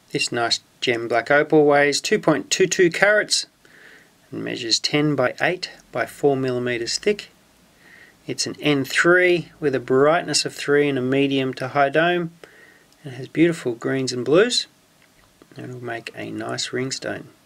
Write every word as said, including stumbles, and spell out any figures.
This nice gem black opal weighs two point two two carats and measures ten by eight by four millimeters thick. It's an N three with a brightness of three and a medium to high dome, and has beautiful greens and blues, and will make a nice ring stone.